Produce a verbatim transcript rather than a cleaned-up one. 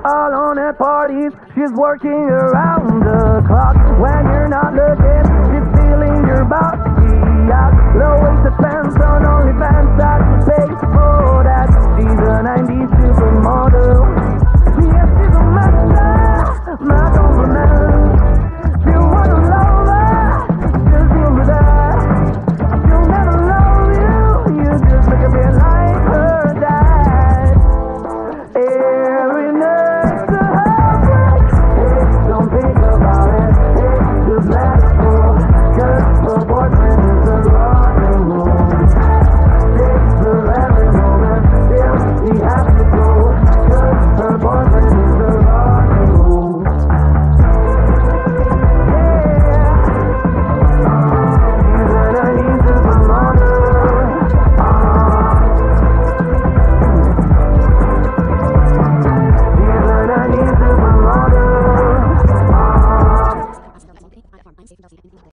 alone at parties. She's working around the clock when you're not looking. She's feeling your body out. Low-waisted pants on OnlyFans. I can pay for that. She's a nineties supermodel.